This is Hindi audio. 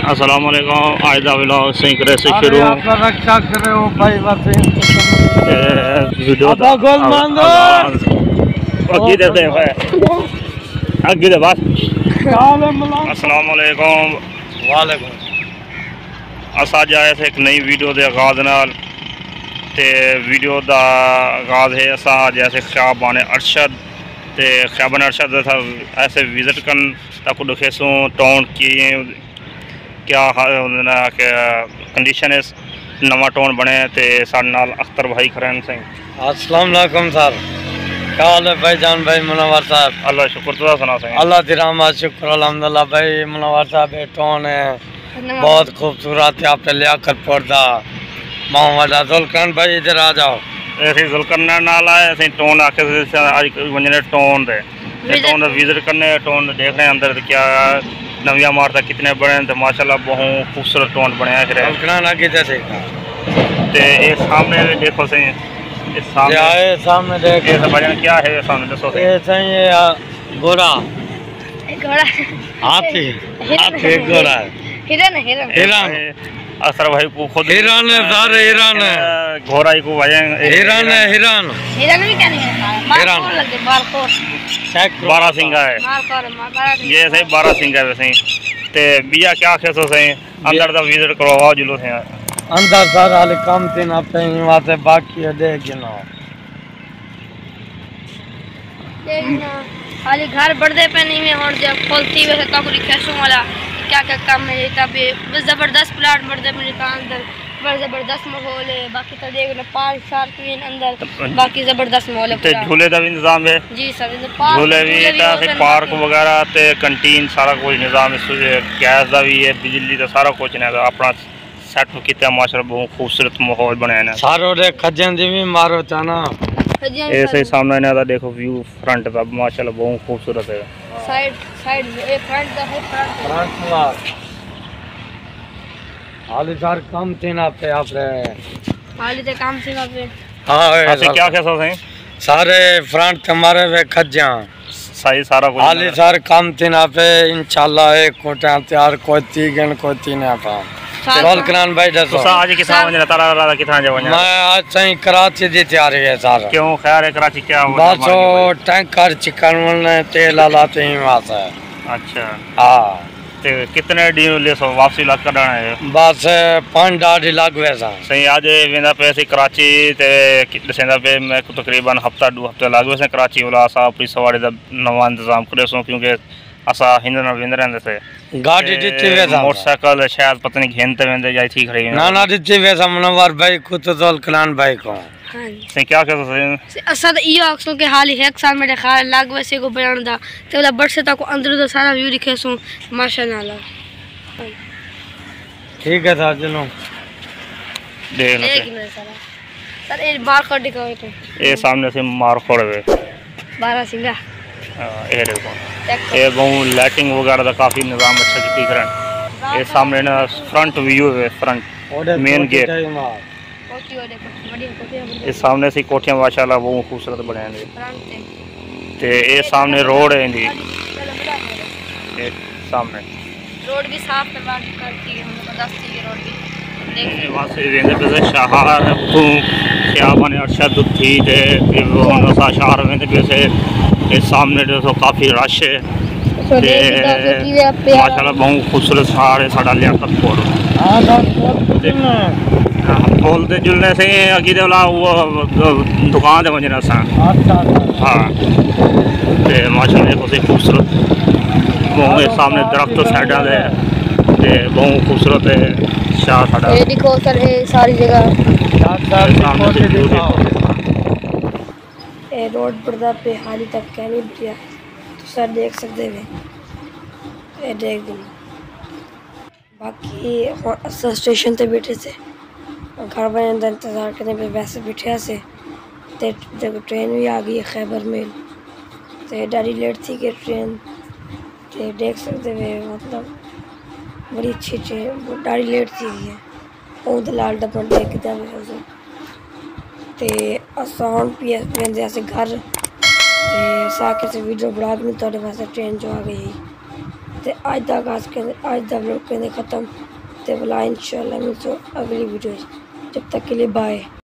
अस्सलाम वालेकुम। आज का व्लॉग सही करे से शुरू रक्षा करे हो भाई वीडियो गोल मान दो आगे दे दे आगे दे बस। अस्सलाम वालेकुम। वालेकुम। अस अज आए थे एक नई वीडियो के आगाज नाल ते वीडियो का आगाज है अस अज ऐसे ख्याबान अरशद ते ख्याबान अरशद ऐसे विजिट कर तक दिखेसूँ टाउन की क्या कंडीशन है नवा टाउन बने ते साडे नाल अख्तर भाई खरैन सिंह। अस्सलाम वालेकुम सर, क्या हाल है भाई जान भाई मुनव्वर साहब? अल्लाह शुक्र, तुझा सुना सिंह? अल्लाह दी रहमत शुक्र अल्हम्दुलिल्लाह भाई मुनव्वर साहब ये टाउन है बहुत खूबसूरत है। आप लियाकतपुर दा मोहम्मद जुल्करन भाई इधर आ जाओ। ऐसे जुल्करन नाल आए असीं टाउन आके अज वजने टाउन दे विजिट करने टाउन देख रहे हैं अंदर क्या नवी इमारत कितने बने तो माशाल्लाह बहुत खूबसूरत टाउन बनया है। सामने देखो सही इस सामने देख भजन क्या है सामने दसो ये घोड़ा हाथी हाथी घोड़ा हिरन असर भाई को खुद हिरन है सारे हिरन है घोड़ा को भजन हिरन है हिरन भी क्या नहीं है बारह सिंगा है ये सही बारह सिंगा है वैसे ते बिया क्या खेसो सही अंदर दा विजिट करो आओ जुलूस है अंदर सारा हाल काम तीन आप वास्ते बाकी है देख ना खाली घर बढ़ते पे नहीं में और जब खोलती वैसे तो पूरी कैसों वाला क्या क्या काम है तब जबरदस्त प्लाट बढ़ते मेरे अंदर बड़ा जबरदस्त माहौल है। बाकी तो देख लो पार्क शार्क भी अंदर बाकी जबरदस्त माहौल है। झूले का भी इंतजाम है जी सर, झूले भी पार्क वगैरह ते कंटीन सारा कुछ निजाम गैस का भी है बिजली का सारा कुछ ने अपना सेट किया माशाल्लाह बहुत खूबसूरत माहौल बनाया है। सारो दे खजन दी भी मारो चाना ऐसे सामने ना देखो व्यू फ्रंट का माशाल्लाह बहुत खूबसूरत है। साइड साइड ए फ्रंट का है फ्रंट वाला हाली सार काम थे ना पे आप रे हाली ते काम थे ना पे हां ऐसे क्या कैसा है सारे फ्रंट हमारे वे खज्जा सही सारा कुछ हाली सार काम थे ना पे इंशाल्लाह एक कोटा तैयार कोई तीगन कोई तीन आपा रोल करान भाई दसो तो आज किसा वजन तारा किथा जावना मैं आज सही कराची दी तैयारी है सारा क्यों खैर है कराची क्या हो बस वो टैंकर चिकन में तेल लाते ही वासा है। अच्छा हां ते कितने डी ले सो वापसी ला करना है बस 5-8 लाख वैसा सही आज वेंदा पे से कराची ते दसेंदा पे मैं तकरीबन हफ्ता 2 हफ्ते लाग वैसे कराची वाला सा अपनी सवारी दा नवा इंतजाम करे सो क्योंकि असा हिंदना वेंद रहंदे से गाड़ी दित्ती वैसा मोटरसाइकिल शायद पता नहीं घेनते वेंदे जाई ठीक रही ना दित्ती वैसा मुनव्वर भाई खुद तो कलान भाई को हां सही क्या कहते से असद इयो अक्सों के हाल एक साल मेरे ख्याल लाग वैसे को बयान दा ते वाला बट से तक अंदर तो सारा व्यू दिखे सो माशाल्लाह ठीक है सर चलो देख लो सर ये बार कर दिखाओ तो ये सामने से मार खोड़ वे 12 सिंगा ये देखो ये बहुत लाइटिंग वगैरह का काफी निजाम अच्छा दिख रहा है। ये सामने ना फ्रंट व्यू है फ्रंट मेन गेट ये सामने से कोठियां माशाल्लाह बहुत खूबसूरत बने हैं ते ये सामने रोड है इंदी ये सामने रोड भी साफ करवा करती है हम दस्ती की रोड भी वहां से वेंदे पे शहर ख्याबान अरशद थी ते वो सा शहर वेंदे पे से ये सामने जो काफी रश है माशाल्लाह बहुत खूबसूरत शहर है साडा लियाकतपुर। बोलते जुलने से अगी वाला वो दुकान दे वजना सा हाँ ते माशाल्लाह देखो से खूबसूरत बहुत सामने दरख्त साइडा दे ते बहुत खूबसूरत है शाह साडा ये देखो सर ये सारी जगह ये रोड पर्दा पे हाली तक क्या नहीं बिटिया तो सर देख सकते हैं ये देख दो बाकी स्टेशन पे बैठे से घर बने अंदर इंतज़ार करने पे वैसे बैठे से जब ट्रेन भी आ गई है खैबर मेल तो डारी लेट थी कि ट्रेन तो देख सकते हुए मतलब बड़ी अच्छी ट्रेन डारी लेट थी है वो दलाल डब्बा देखते हैं ते आसान भी वेंदे अस घर ते साके से वीडियो बना के थोड़े वास्ते ट्रेन जो आ गई तो अज दा व्लॉग कहते ख़त्म। तो बुला इंशाल्लाह मिलते अगली वीडियो। जब तक के लिए बाय।